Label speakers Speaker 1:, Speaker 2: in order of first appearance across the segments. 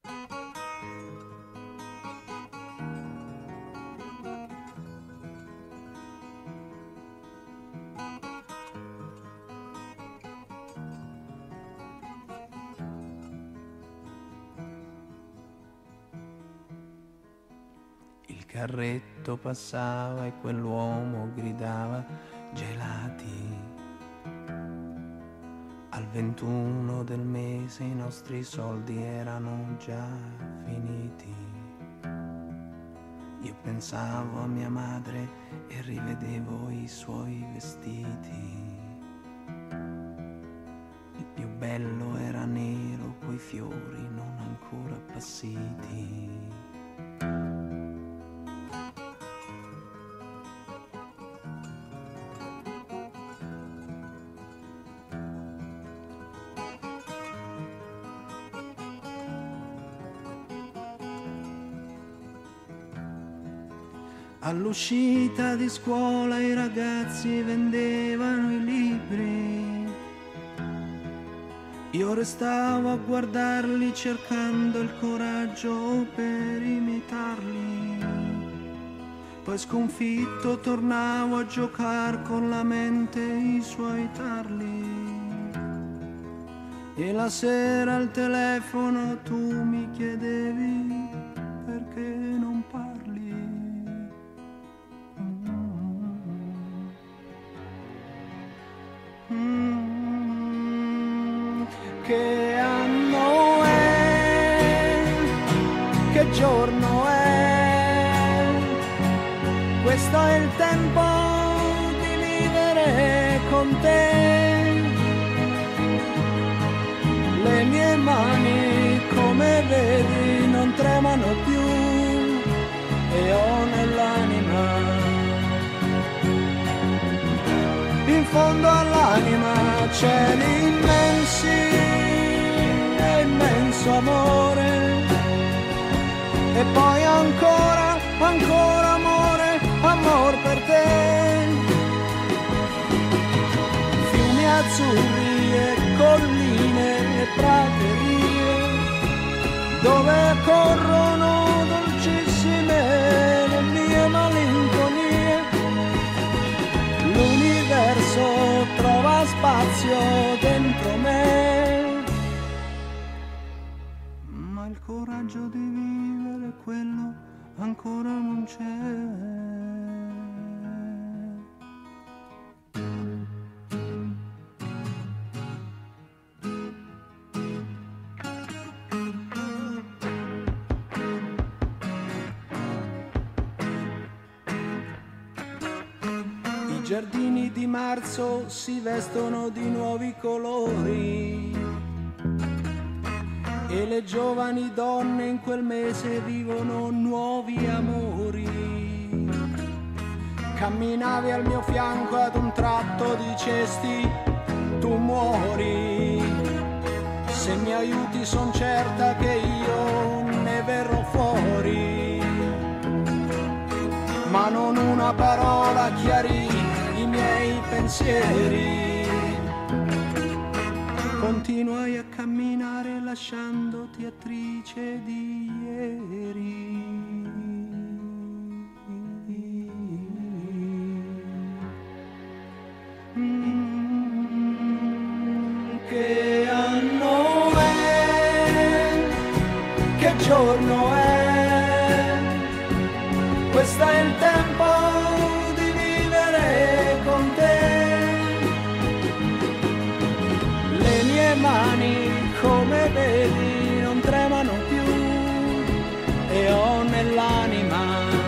Speaker 1: Il carretto passava e quell'uomo gridava gelati. Al 21 del mese i nostri soldi erano già finiti. Io pensavo a mia madre e rivedevo i suoi vestiti. Il più bello era nero, coi fiori non ancora appassiti. All'uscita di scuola i ragazzi vendevano i libri. Io restavo a guardarli cercando il coraggio per imitarli. Poi sconfitto tornavo a giocare con la mente i suoi tarli. E la sera al telefono tu mi chiedevi perché non parli. Che anno è? Che giorno è? Questo è il tempo di vivere con te. Le mie mani, come vedi, non tremano più e ho nell'anima, in fondo all'anima, cieli immensi e immenso amore. E poi ancora, ancora amore, amor per te. Fiumi azzurri e colline e praterie, dove corrono dolcissime le mie malinconie. L'universo trova spazio dentro me, ma il coraggio di vivere quello ancora non c'è. I giardini di marzo si vestono di nuovi colori e le giovani donne in quel mese vivono nuovi amori. Camminavi al mio fianco, ad un tratto dicesti tu muori. Se mi aiuti son certa che io ne verrò fuori. Ma non una parola chiarì i miei pensieri. Continuai a camminare lasciandoti attrice di ieri. Che anno è? Che giorno è? Questo è il tempo di vivere con te. Le mie mani, come vedi, non tremano più e ho nell'anima,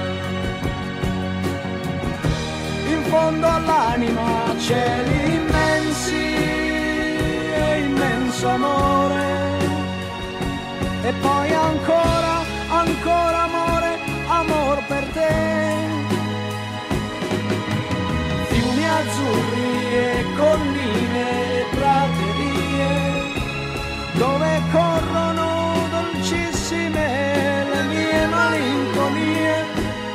Speaker 1: in fondo all'anima, cieli immensi e immenso amore. E poi ancora, ancora amore, amor per te. Fiumi azzurri e colline e praterie, dove corrono dolcissime le mie malinconie.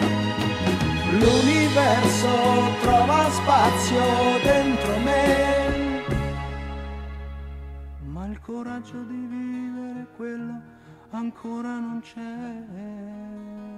Speaker 1: L'universo trova spazio dentro me, ma il coraggio di vivere quello ancora non c'è.